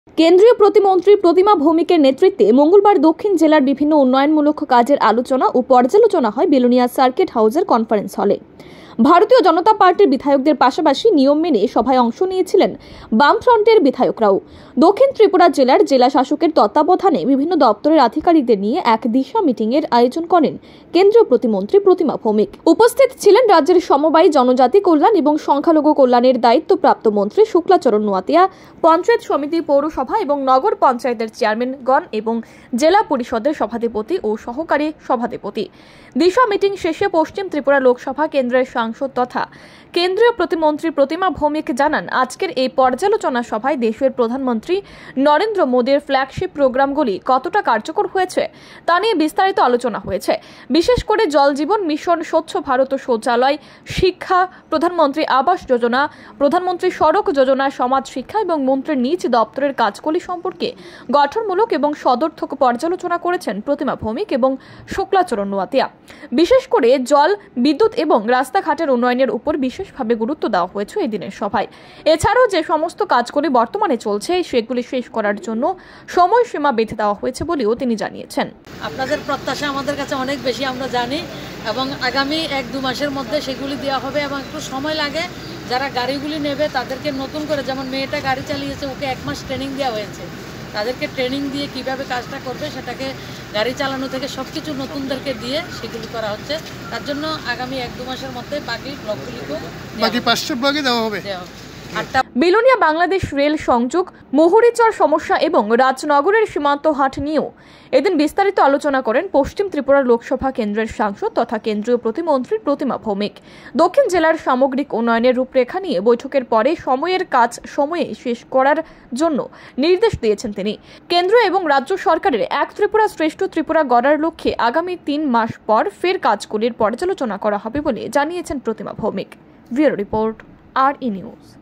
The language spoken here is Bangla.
কেন্দ্রীয় প্রতিমন্ত্রী প্রতিমা ভৌমিকের নেতৃত্বে মঙ্গলবার দক্ষিণ জেলার বিভিন্ন উন্নয়নমূলক কাজের আলোচনা ও পর্যালোচনা হয় বিলোনিয়া সার্কিট হাউসের কনফারেন্স হলে। ভারতীয় জনতা পার্টির বিধায়কদের পাশাপাশি নিয়ম মেনে সভায় অংশ নিয়েছিলেন বামফ্রন্টের বিধায়করাও। দক্ষিণ ত্রিপুরা জেলার জেলা শাসকের তত্ত্বাবধানে বিভিন্ন দপ্তরের আধিকারিকদের নিয়ে এক দিশা মিটিং এর আয়োজন করেন কেন্দ্রীয় প্রতিমন্ত্রী প্রতিমা ভৌমিক। উপস্থিত ছিলেন রাজ্যের সমবায়, জনজাতি কল্যাণ এবং সংখ্যালঘু কল্যাণের দায়িত্বপ্রাপ্ত মন্ত্রী শুক্লাচরণ নোয়াতিয়া, পঞ্চায়েত সমিতি, পৌরসভা এবং নগর পঞ্চায়েতের চেয়ারম্যানগণ এবং জেলা পরিষদের সভাধিপতি ও সহকারী সভাধিপতি। দিশা মিটিং শেষে পশ্চিম ত্রিপুরা লোকসভা কেন্দ্রের সাংসদ তথা কেন্দ্রীয় প্রতিমন্ত্রী প্রতিমা ভৌমিক জানান, আজকের এই পর্যালোচনা সভায় দেশের প্রধানমন্ত্রী নরেন্দ্র মোদীর ফ্ল্যাগশিপ প্রোগ্রামগুলি কতটা কার্যকর হয়েছে তা নিয়ে বিস্তারিত আলোচনা হয়েছে। বিশেষ করে জল জীবন মিশন, স্বচ্ছ ভারত শৌচালয়, শিক্ষা, প্রধানমন্ত্রী আবাস যোজনা, প্রধানমন্ত্রী সড়ক যোজনা, সমাজ শিক্ষা এবং মন্ত্রীর নিজ দপ্তরের কাজগুলি সম্পর্কে গঠনমূলক এবং সদর্থক পর্যালোচনা করেছেন প্রতিমা ভৌমিক এবং শুক্লাচরণ নোয়াতিয়া। বিশেষ করে জল, বিদ্যুৎ এবং রাস্তাঘাটের উন্নয়নের উপর বিশেষভাবে গুরুত্ব দেওয়া হয়েছে এই দিনের সভায়। এছাড়াও যে সমস্ত কাজগুলি বর্তমানে চলছে সেগুলি শেষ করার জন্য সময়সীমা বেঁধে দেওয়া হয়েছে বলেও তিনি জানিয়েছেন। আপনাদের প্রত্যাশা আমাদের কাছে অনেক বেশি, আমরা জানি, এবং আগামী 1-2 মাসের মধ্যে সেগুলি দেওয়া হবে এবং একটু সময় লাগে। যারা গাড়িগুলি নেবে তাদেরকে নতুন করে, যেমন মেয়েটা গাড়ি চালিয়েছে, ওকে 1 মাস ট্রেনিং দেওয়া হয়েছে, তাদেরকে ট্রেনিং দিয়ে কিভাবে কাজটা করবে সেটাকে গাড়ি চালানো থেকে সব কিছু নতুনদেরকে দিয়ে সেগুলি করা হচ্ছে। তার জন্য আগামী 1-2 মাসের মধ্যে বাকি ব্লকগুলিকেও, বাকি 5টা ব্লকে দেওয়া হবে। বিলোনিয়া বাংলাদেশ রেল সংযোগ, মহুরিচর সমস্যা এবং রাজনগরের সীমান্ত হাট নিয়েও এদিন বিস্তারিত আলোচনা করেন পশ্চিম ত্রিপুরা লোকসভা কেন্দ্রের সাংসদ তথা কেন্দ্রীয় প্রতিমন্ত্রী প্রতিমা ভৌমিক। দক্ষিণ জেলার সামগ্রিক উন্নয়নের রূপরেখা নিয়ে বৈঠকের পরে সময়ের কাজ সময়ে শেষ করার জন্য নির্দেশ দিয়েছেন তিনি। কেন্দ্র এবং রাজ্য সরকারের এক ত্রিপুরা শ্রেষ্ঠ ত্রিপুরা গড়ার লক্ষ্যে আগামী 3 মাস পর ফের কাজগুলির পর্যালোচনা করা হবে বলে জানিয়েছেন Pratima Bhowmik. Bureau report, RE news.